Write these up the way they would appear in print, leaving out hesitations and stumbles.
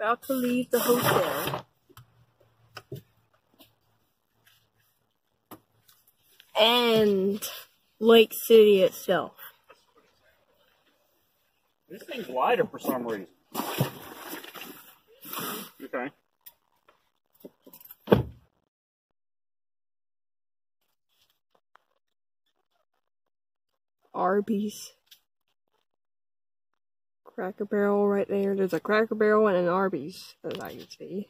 about to leave the hotel. And Lake City itself. This thing's lighter for some reason. Okay. Arby's. Cracker Barrel right there. There's a Cracker Barrel and an Arby's, as I can see.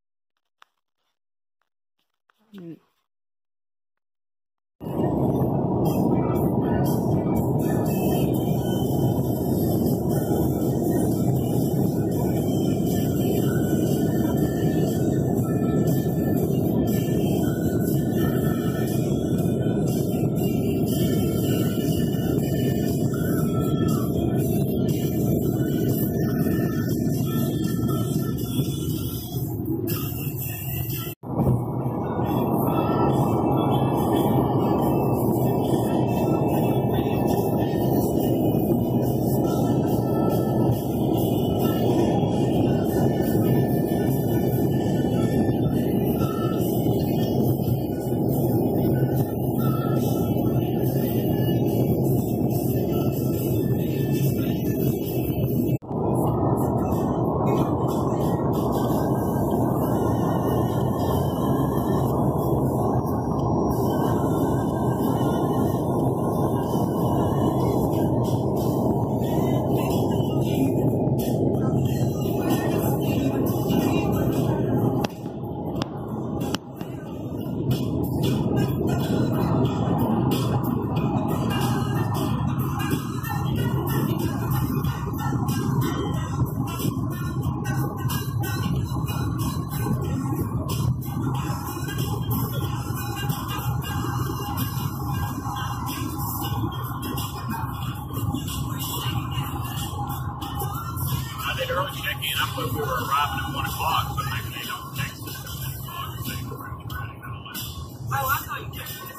Early check-in. I thought we were arriving at 1 o'clock, but maybe they don't text us at 10 o'clock. They were running ready. I don't know. Oh, I thought you texted us.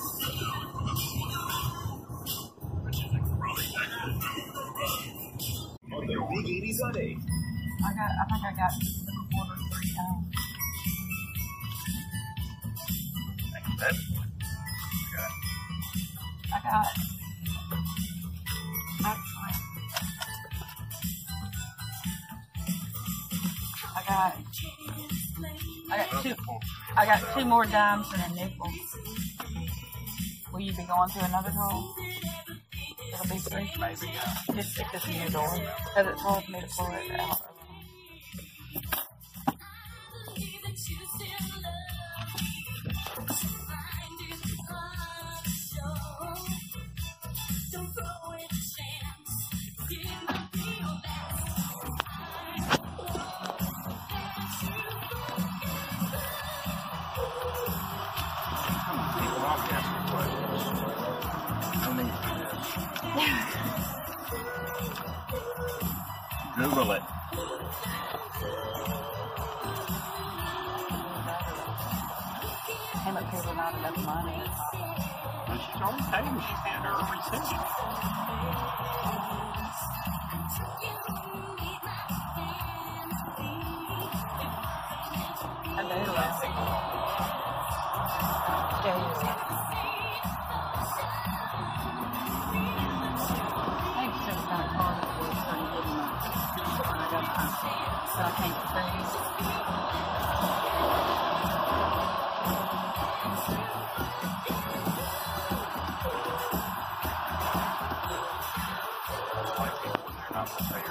Which is probably exactly on the Big 80 Sunday. I think I got the quarter 3 times. Thank you, Dad. I got I got two more dimes and a nickel. Will you be going through another hole? It'll be free. Maybe, yeah. Just stick this in your door, because it's hard for me to pull it out. Google it. Payment people not enough money. Well, she's already paid me. She's handed her a receipt. I do last week. I think it's just kind of hard to start getting when I got time. So I can't freeze. Not prepared.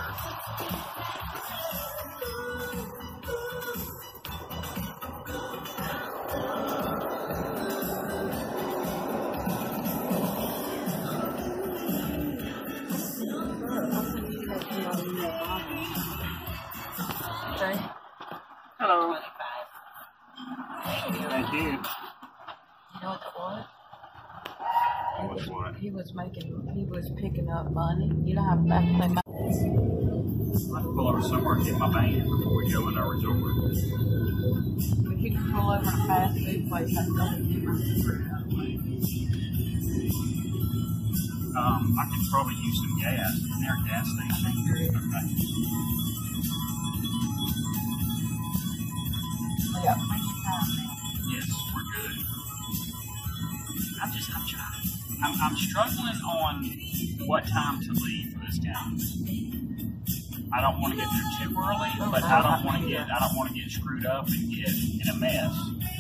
Okay. Hello. Thank you. You know what that was? What's what? He was picking up money. You know how back they might. I can pull over somewhere and get my van before we go in our resort. If you can pull over a fast food place, I can go and get my food. I could probably use some gas. Is there a gas station? Okay. I'm struggling on what time to leave for this game. I don't want to get there too early, but I don't want to get screwed up and get in a mess.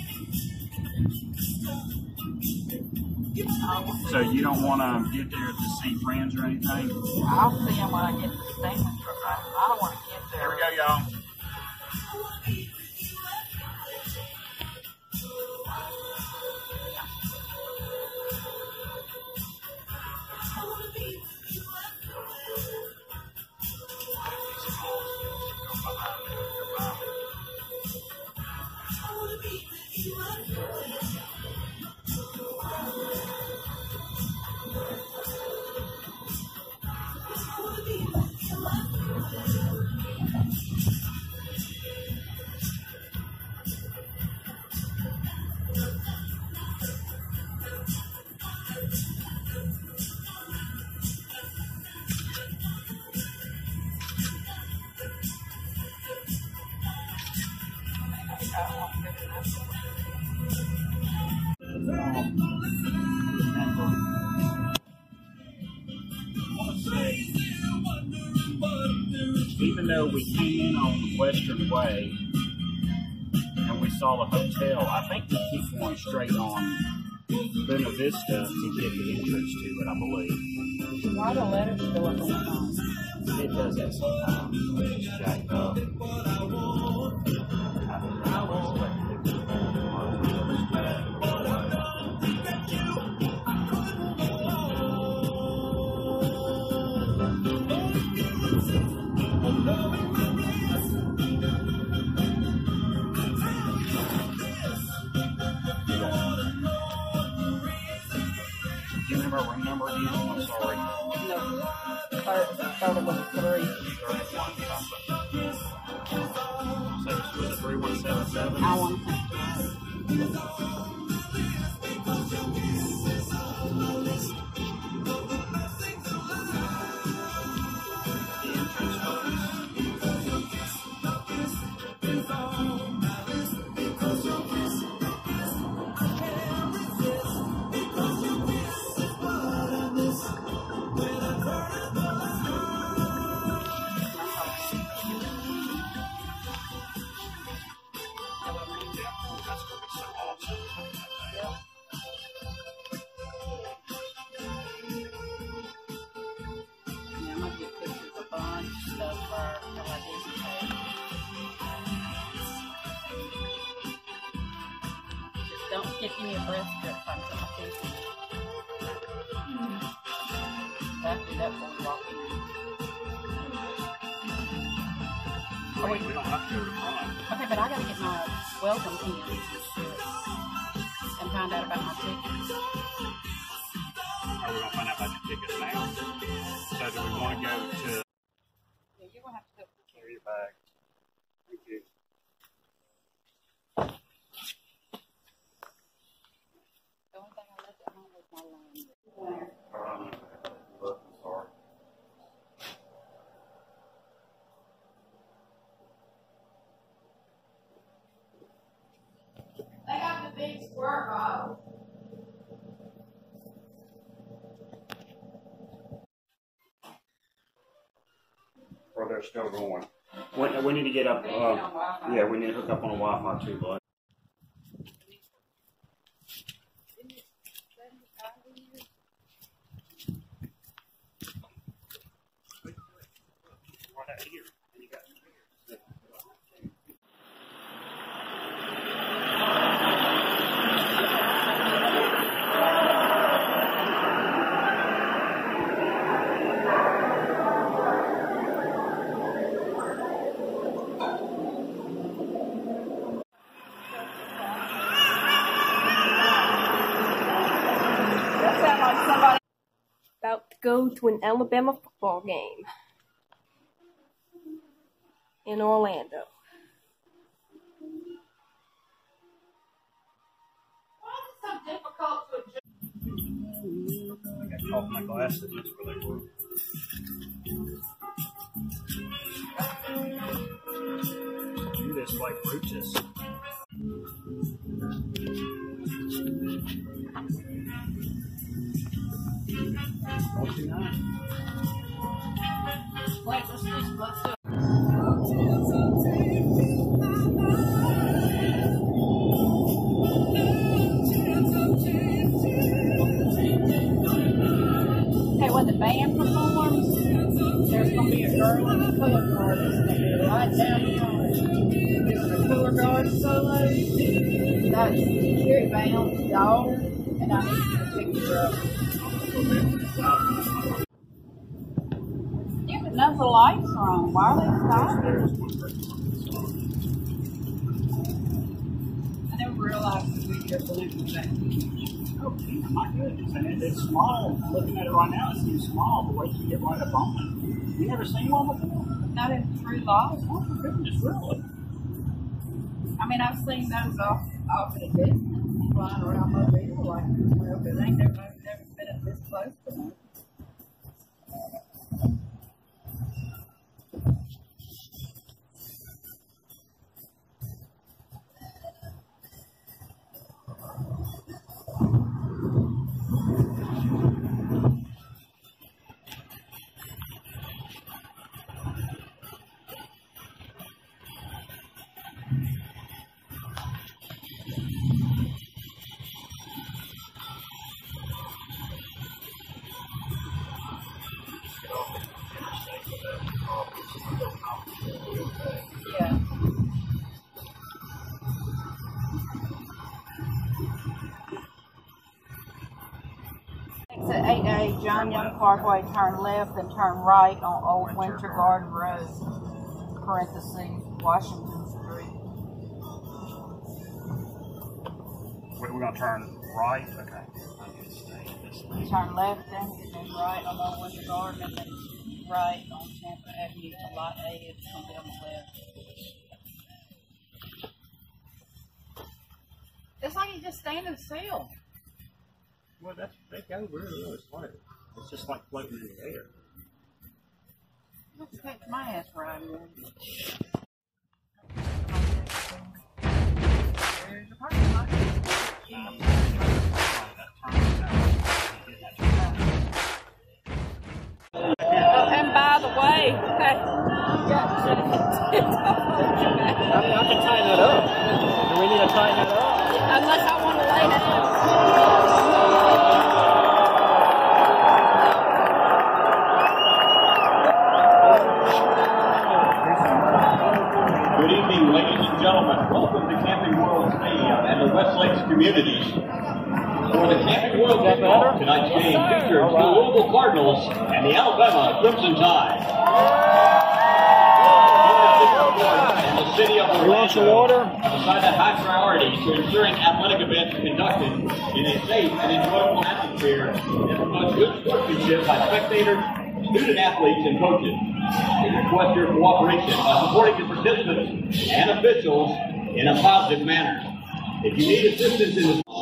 So you don't want to get there to see friends or anything? I'll see them when I get to the station. I don't want to get there. Here we go, y'all. Even though we came in on the Western Way and we saw the hotel, I think we keep going straight on Buena Vista to get the entrance to it, I believe. Why the letters still up on the phone? It does that sometimes. It's jacked up. Do you remember our room number again? I'm sorry. No. Started with a 3. 31 something. So was it 3177? I want to think. Don't give me a breath strip on some things. After that, we'll walk in. Oh, wait, we don't have to go to the front. Okay, but I gotta get my welcome pins and find out about my tickets. Are we going to find out about your tickets now? So do we want to go to... Yeah, you're gonna have to go. Carry your bag. Thank you. The only thing I left at home was my line. Sorry. They got the big squirt bottle. Or they're still going. We need to get up. Yeah, we need to hook up on the Wi-Fi too, bud. Right out here. You got About to go to an Alabama football game in Orlando. I got off my glasses. That's where they were. Do this like Brutus. Wait, let's do Hey, when the band performs, there's going to be a girl in the color guard that's going to be right down the front. Doing a color guard solo. That's Sherry Bound's daughter, and I need to pick her up. Yeah, but none of the lights are on. Why are they stopping? I never realized that we just lived that. Oh, my goodness. And it's small. Looking at it right now, it seems small, but wait till you get right up on it. You never seen one before? Not in true life. Oh, my goodness, really? I mean, I've seen those off at a distance, flying around Mobile like this, well, but they ain't never been at this close to me. Yeah. Exit 8A, John Young Parkway, turn left and turn right on Old Winter Garden Road, parentheses, Washington Street. We're going to turn right? Okay. Turn left then right on Old Winter Garden, and then right on Tampa Avenue to Lot A. It's going to be on the left. It's like he's just standing still. Well, they go really, really slow. It's just like floating in the air. Let's catch my ass right here. There's the parking lot. Oh, and by the way, hey, I can tighten it up. Do we need to tighten it up? unless I want to lay down. Good evening, ladies and gentlemen. Welcome to Camping World Stadium and the West Lakes communities. For the Camping World kickoff, tonight's game features the Louisville Cardinals and the Alabama Crimson Tide. And the city of Orlando assign a high priority to ensuring athletic events are conducted in a safe and enjoyable atmosphere and promotes good sportsmanship by spectators, student athletes, and coaches. We request your cooperation by supporting the participants and officials in a positive manner. If you need assistance in the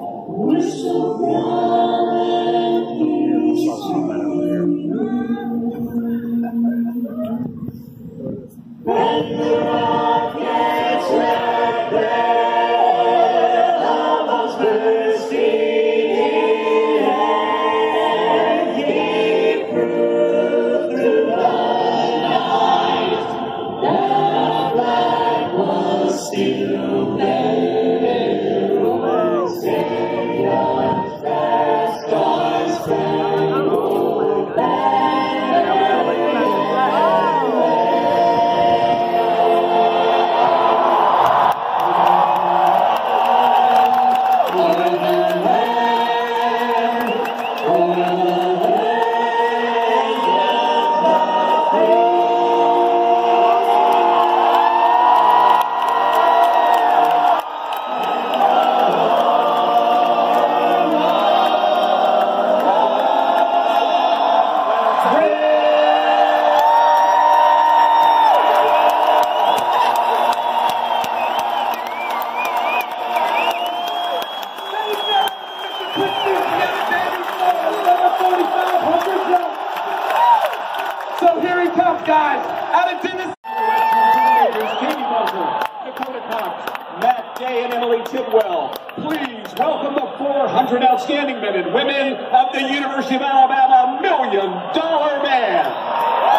So here he comes, guys. Out of Tennessee. Katie Buzzer, Dakota Cox, Matt Day, and Emily Tidwell. Please welcome the 4 400 outstanding men and women of the University of Alabama $1 Million Band.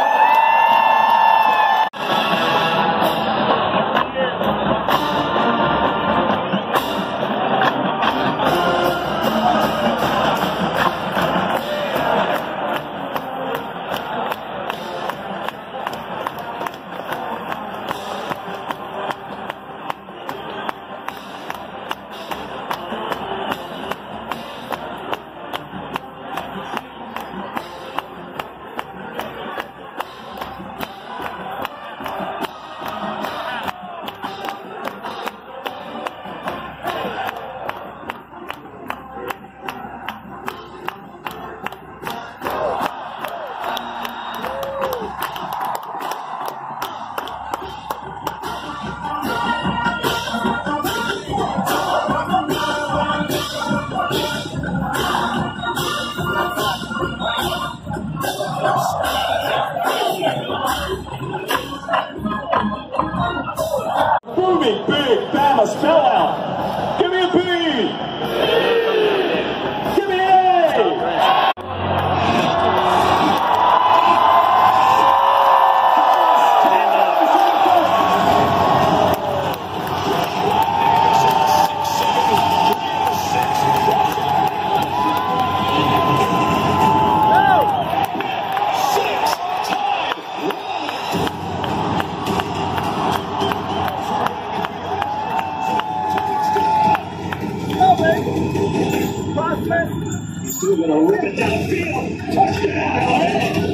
Booming big Bama spell out. Give me a B. Give me an A. Still gonna rip it downfield. Touchdown!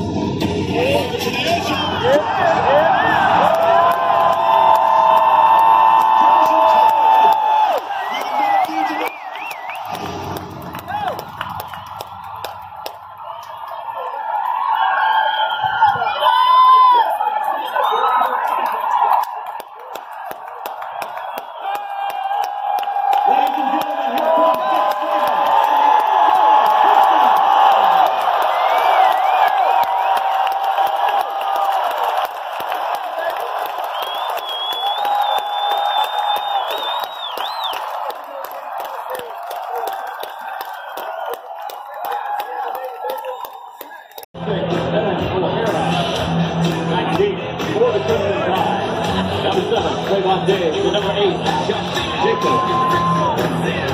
For the Crimson Tide, number 7, Trayvon Diggs, the number 8, Josh Jacobs.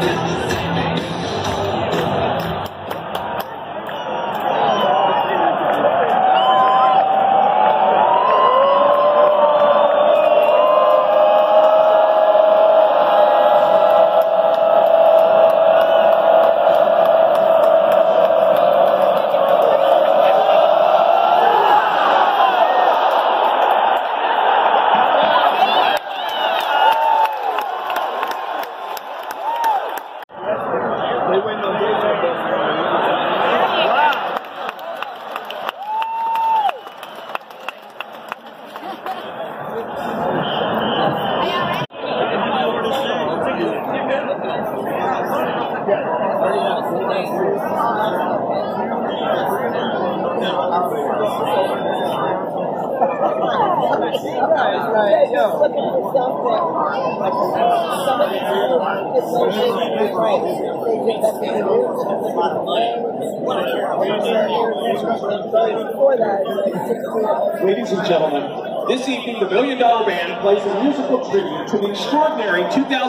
Ladies and gentlemen, this evening the $1 Million Band plays a musical tribute to the extraordinary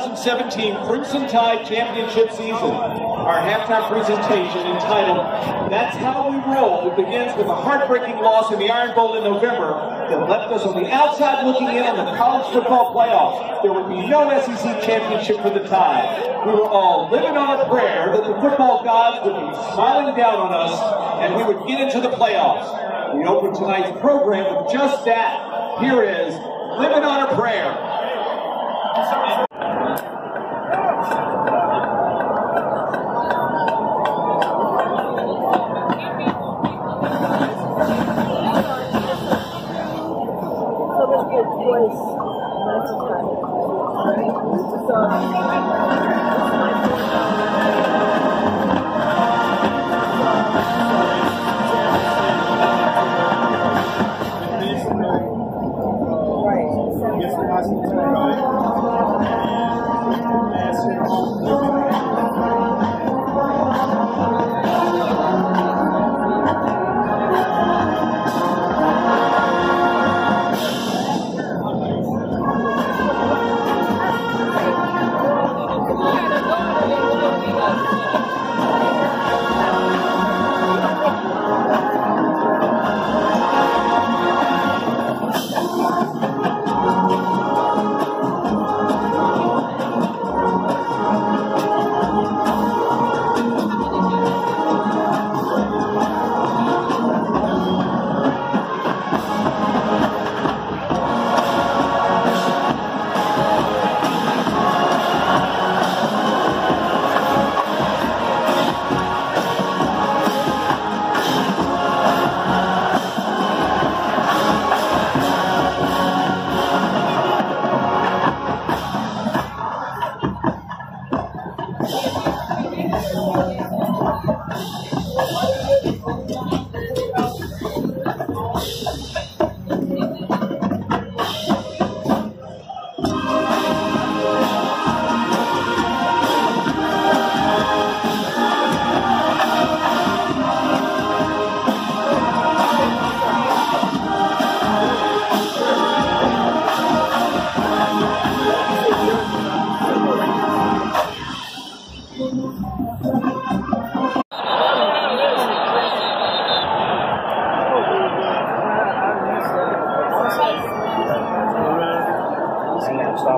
2017 Crimson Tide Championship season. Our halftime presentation, entitled That's How We Roll, begins with a heartbreaking loss in the Iron Bowl in November that left us on the outside looking in on the college football playoffs. There would be no SEC championship for the Tide. We were all living on a prayer that the football gods would be smiling down on us and we would get into the playoffs. We open tonight's program with just that. Here is Living on a Prayer. Right.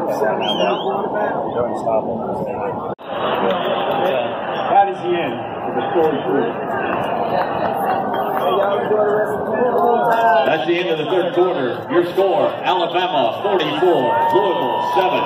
That is the end of the third quarter. That's the end of the third quarter. Your score, Alabama 44, Louisville 7.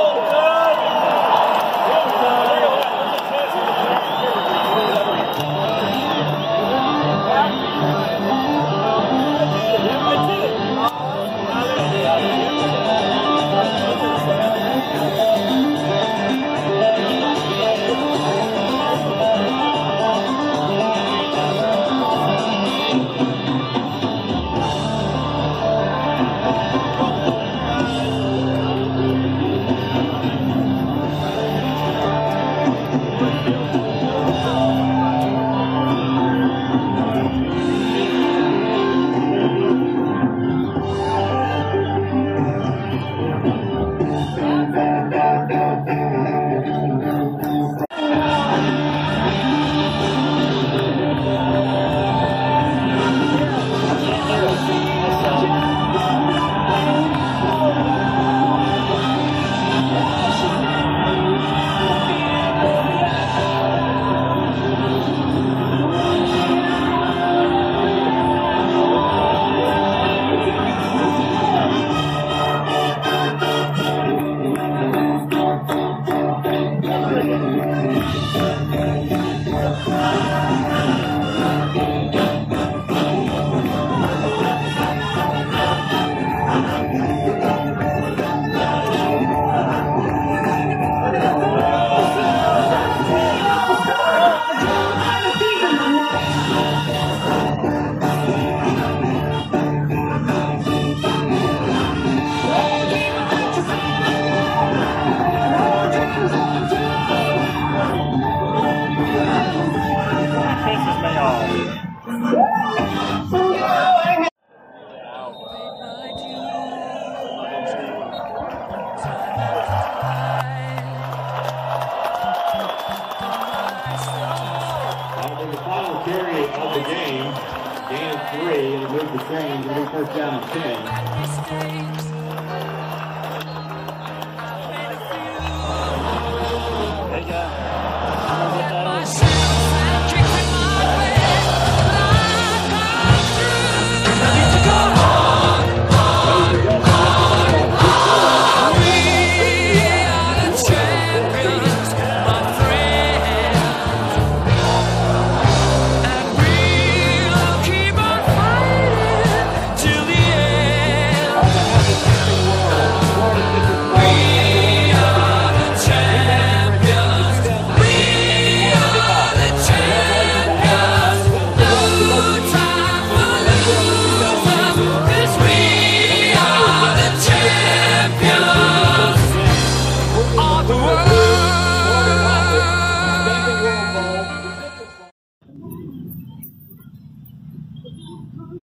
Carry of the game, gain of 3, and move the chains, and first down and 10.